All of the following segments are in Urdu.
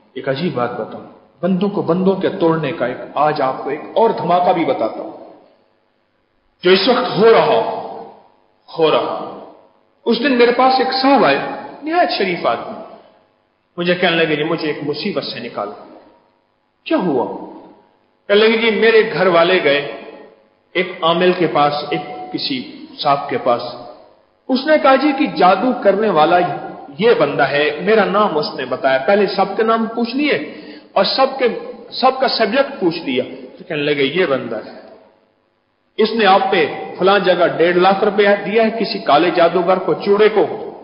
ایک عجیب بات بتاؤں، بندوں کو بندوں کے توڑنے کا ایک آج آپ کو ایک اور دھماکہ بھی بتاتا ہوں جو اس وقت ہو رہا۔ اس دن میرے پاس ایک صاحب آئے، نہایت شریف آدمی، مجھے کہنے لگے جی مجھے ایک مصیبت سے نکالو۔ کیا ہوا؟ کہنے لگے جی میرے گھر والے گئے ایک عامل کے پاس، ایک کسی صاحب کے پاس، اس نے کہا جی کہ جادو کرنے والا یہ بندہ ہے، میرا نام اس نے بتایا، پہلے سب کے نام پوچھ لیے اور سب کا سبجیکٹ پوچھ لیا، تو کہنے لگے یہ بندہ ہے، اس نے آپ پہ فلاں جگہ 1.5 لاکھ روپے دیا ہے کسی کالے جادوگر کو، چوڑے کو،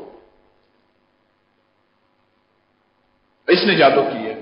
اس نے جادو کی ہے۔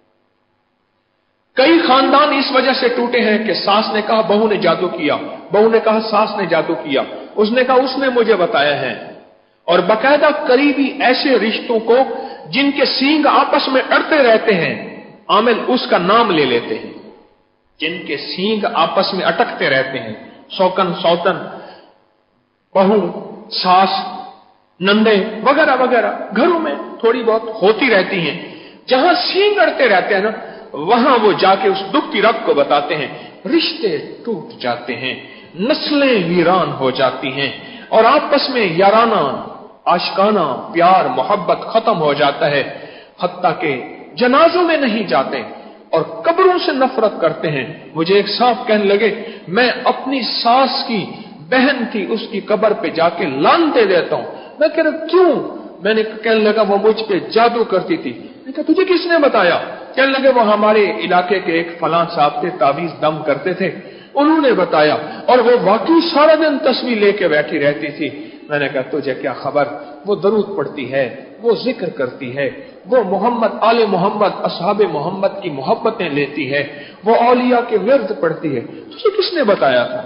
کئی خاندان اس وجہ سے ٹوٹے ہیں کہ ساس نے کہا بہو نے جادو کیا، بہو نے کہا ساس نے جادو کیا، اس نے کہا اس نے مجھے بتایا ہے، اور باقاعدہ قریبی ایسے رشتوں کو جن کے سینگ آپس میں اڑتے رہتے ہیں، عامل اس کا نام لے لیتے ہیں، جن کے سینگ آپس میں اٹکتے رہتے ہیں، سوکن سوتن، بہو، ساس، نندے وغیرہ وغیرہ گھروں میں تھوڑی بہت ہوتی رہتی ہیں، جہاں سینگ اڑتے رہتے ہیں نا، وہاں وہ جا کے اس دکھتی رگ کو بتاتے ہیں، رشتے ٹوٹ جاتے ہیں، نسلیں ویران ہو جاتی ہیں، اور آپس میں یارانہ عاشقانہ پیار محبت ختم ہو جاتا ہے، حتیٰ کہ جنازوں میں نہیں جاتے اور قبروں سے نفرت کرتے ہیں۔ مجھے ایک صاحب کہنے لگے میں اپنی ساس کی بہن تھی اس کی قبر پہ جا کے لعنتیں دیتا ہوں۔ میں کہہ رہا کیوں؟ میں نے کہنے لگا وہ مجھ پہ جادو کرتی تھی۔ میں کہا تجھے کس نے بتایا؟ کہنے لگے وہ ہمارے علاقے کے ایک فلاں صاحب تھے، تعویذ دم کرتے تھے، انہوں نے بتایا، اور وہ واقعی سارا دن تسبیح لے کے بیٹھی رہتی تھی۔ میں نے کہا تجھے کیا خبر؟ وہ درود پڑھتی ہے، وہ ذکر کرتی ہے، وہ محمد آل محمد اصحاب محمد کی محبتیں لیتی ہے، وہ اولیاء کے ورد پڑھتی ہے، تجھے کس نے بتایا تھا؟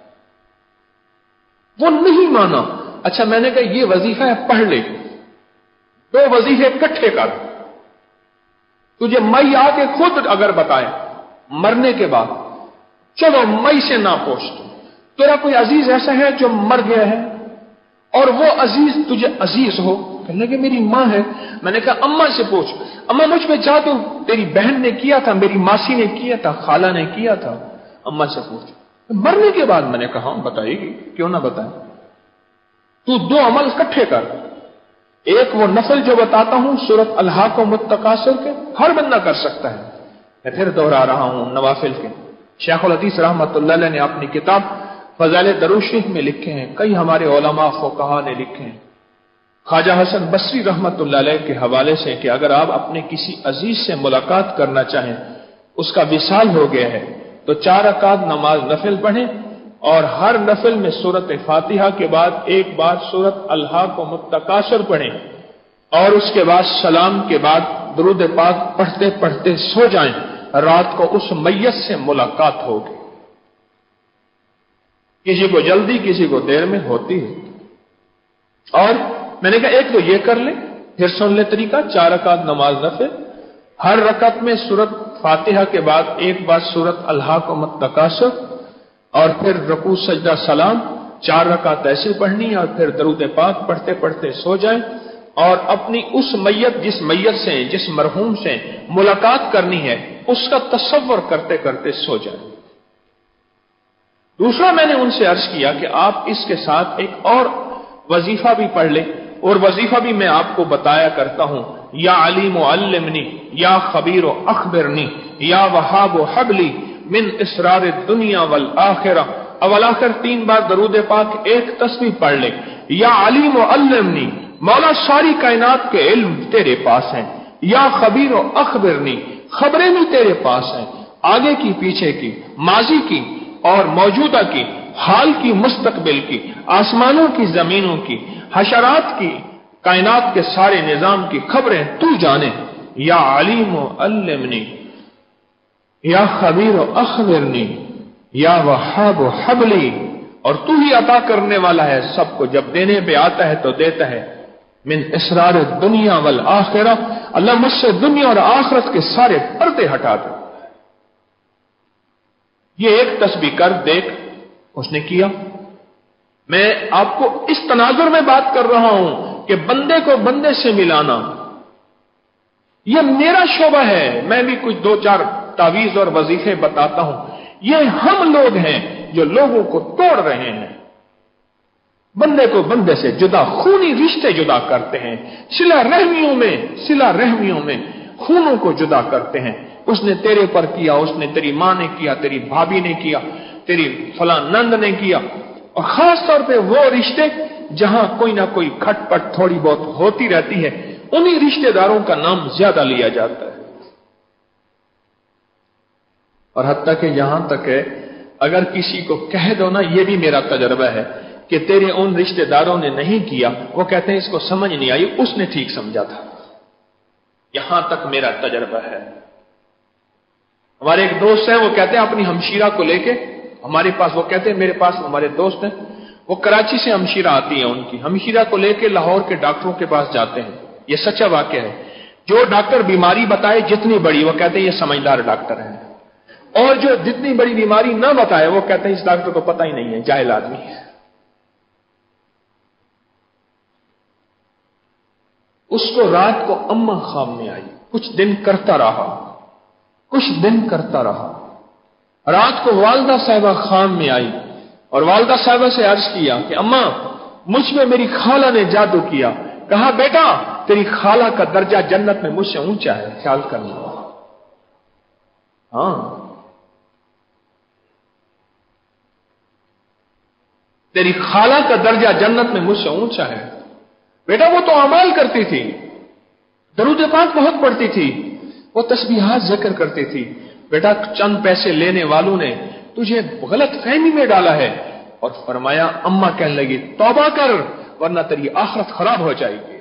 وہ نہیں مانا۔ اچھا میں نے کہا یہ وظیفہ ہے، پڑھ لے، 2 وظیفے اکٹھے کر، تجھے مئی آ کے خود اگر بتائے مرنے کے بعد، چلو مئی سے نہ پوچھ، تیرا کوئی عزیز ایسا ہے جو مر گیا ہے اور وہ عزیز تجھے عزیز ہو؟ کہنے لگے میری ماں ہے۔ میں نے کہا اماں سے پوچھ، اماں مجھ پہ جادو تیری بہن نے کیا تھا، میری ماسی نے کیا تھا، خالہ نے کیا تھا، اماں سے پوچھ۔ مرنے کے بعد میں نے کہا بتائے گی، کیوں نہ بتائے، تو 2 عمل اکٹھے کر، ایک وہ نفل جو بتاتا ہوں سورۃ الحاق و متکاثر کے، ہر بندہ کر سکتا ہے، میں پھر دوہرا رہا ہوں نوافل کے۔ شیخ الحدیث رحمۃ اللہ علیہ نے اپنی کتاب فضائل درود شریف میں لکھے ہیں، کئی ہمارے علماء فقہا نے لکھے ہیں، خواجہ حسن بصری رحمۃ اللہ علیہ کے حوالے سے کہ اگر آپ اپنے کسی عزیز سے ملاقات کرنا چاہیں، اس کا وصال ہو گیا ہے، تو 4 رکعت نماز نفل پڑھیں اور ہر نفل میں سورۃ فاتحہ کے بعد ایک بار سورۃ الحاق و متکاثر پڑھیں، اور اس کے بعد سلام کے بعد درود پاک پڑھتے پڑھتے سو جائیں، رات کو اس میت سے ملاقات ہوگی۔ کسی کو جلدی کسی کو دیر میں ہوتی ہے۔ اور میں نے کہا ایک تو یہ کر لیں، پھر سن لے طریقہ، 4 رکعت نماز نفل، ہر رکعت میں سورۃ فاتحہ کے بعد ایک بار سورۃ الحاق و متکاثر، اور پھر رکوع سجدہ سلام، 4 رکعت ایسے پڑھنی، اور پھر درود پاک پڑھتے پڑھتے سو جائیں، اور اپنی اس میت جس میت سے جس مرحوم سے ملاقات کرنی ہے اس کا تصور کرتے کرتے سو جائیں۔ دوسرا میں نے ان سے عرض کیا کہ آپ اس کے ساتھ ایک اور وظیفہ بھی پڑھ لیں، اور وظیفہ بھی میں آپ کو بتایا کرتا ہوں، یا علیم علمنی، یا خبیر اخبرنی، یا وہاب حبلی من اسرار الدنیا والآخرہ، اول آخر 3 بار درود پاک ایک تسبیح پڑھ لیں۔ یا علیم علمنی، مولا ساری کائنات کے علم تیرے پاس ہیں، یا خبیر اخبرنی، خبریں بھی تیرے پاس ہیں، آگے کی پیچھے کی، ماضی کی اور موجودہ کی، حال کی مستقبل کی، آسمانوں کی زمینوں کی، حشرات کی، کائنات کے سارے نظام کی خبریں تو جانے۔ یا علیم علمنی، یا خبیر اخبرنی، یا وہاب حبلی، اور تو ہی عطا کرنے والا ہے سب کو، جب دینے پہ آتا ہے تو دیتا ہے، من اسرار الدنیا والآخرہ، اللہ مجھ سے دنیا اور آخرت کے سارے پردے ہٹا دے۔ یہ ایک تسبیح کر دیکھ، اس نے کیا۔ میں آپ کو اس تناظر میں بات کر رہا ہوں کہ بندے کو بندے سے ملانا، یہ میرا شعبہ ہے، میں بھی کچھ دو چار تعویذ اور وظیفے بتاتا ہوں. یہ ہم لوگ ہیں جو لوگوں کو توڑ رہے ہیں، بندے کو بندے سے جدا، خونی رشتے جدا کرتے ہیں، صلہ رحمیوں میں خونوں کو جدا کرتے ہیں. اس نے تیرے پر کیا، اس نے تیری ماں نے کیا، تیری بھابھی نے کیا، تیری فلاں نند نے کیا. اور خاص طور پہ وہ رشتے جہاں کوئی نہ کوئی کھٹ پٹ تھوڑی بہت ہوتی رہتی ہے، انہی رشتے داروں کا نام زیادہ لیا جاتا ہے. اور حتیٰ کہ یہاں تک ہے اگر کسی کو کہہ دو نا، یہ بھی میرا تجربہ ہے کہ تیرے ان رشتے داروں نے نہیں کیا، وہ کہتے ہیں اس کو سمجھ نہیں آئی، اس نے ٹھیک سمجھا تھا. یہاں تک میرا تجربہ ہے. ہمارے ایک دوست ہیں، وہ کہتے ہیں اپنی ہمشیرہ کو لے کے ہمارے پاس، وہ کہتے ہیں میرے پاس ہمارے دوست ہیں، وہ کراچی سے ہمشیرہ آتی ہیں، ان کی ہمشیرہ کو لے کے لاہور کے ڈاکٹروں کے پاس جاتے ہیں. یہ سچا واقعہ ہے. جو ڈاکٹر بیماری بتائے جتنی بڑی، وہ کہتے ہیں یہ سمجھدار ڈاکٹر ہے، اور جو جتنی بڑی بیماری نہ بتائے وہ کہتے ہیں اس ڈاکٹر کو پتہ ہی نہیں ہے، جاہل آدمی ہے. اس کو رات کو اماں خواب میں آئی، کچھ دن کرتا رہا. رات کو والدہ صاحبہ خواب میں آئی اور والدہ صاحبہ سے عرض کیا کہ اماں مجھ میں میری خالہ نے جادو کیا. کہا بیٹا تیری خالہ کا درجہ جنت میں مجھ سے اونچا ہے، خیال کرنا. ہاں، تیری خالہ کا درجہ جنت میں مجھ سے اونچا ہے. بیٹا وہ تو اعمال کرتی تھی، درود پاک بہت پڑھتی تھی، وہ تسبیحات ذکر کرتی تھی. بیٹا چند پیسے لینے والوں نے تجھے غلط فہمی میں ڈالا ہے. اور فرمایا، اماں کہنے لگی توبہ کر ورنہ تیری آخرت خراب ہو جائے گی.